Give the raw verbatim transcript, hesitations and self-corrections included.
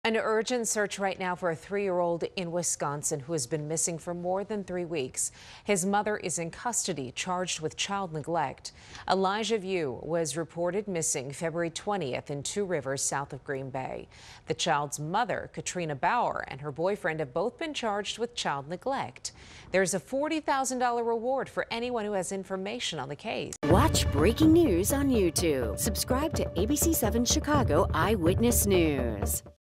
An urgent search right now for a three-year-old in Wisconsin who has been missing for more than three weeks. His mother is in custody, charged with child neglect. Elijah View was reported missing February twentieth in Two Rivers, south of Green Bay. The child's mother, Katrina Bauer, and her boyfriend have both been charged with child neglect. There's a forty thousand dollar reward for anyone who has information on the case. Watch breaking news on YouTube. Subscribe to A B C seven Chicago Eyewitness News.